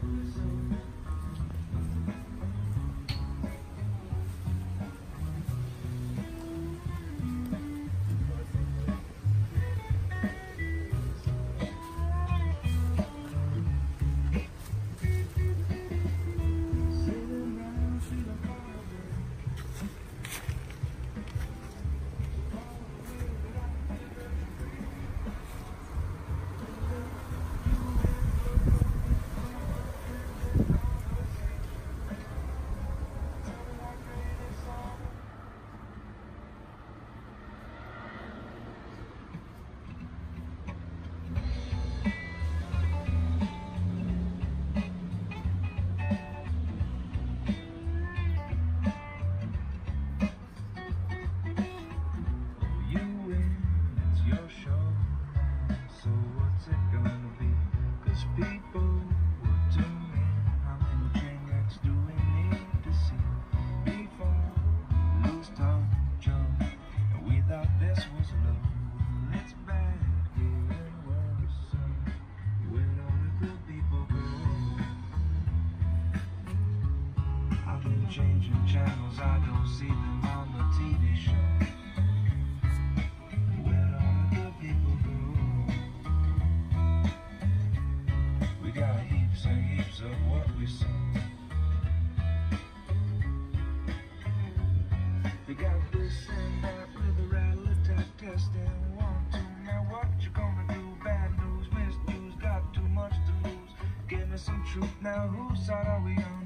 Changing channels, I don't see them on the TV show. Where all the good people go? We got heaps and heaps of what we saw. We got this and that with a rattle attack testing 1, 2. Now what you gonna do? Bad news, misuse, got too much to lose. Give me some truth now. Whose side are we on?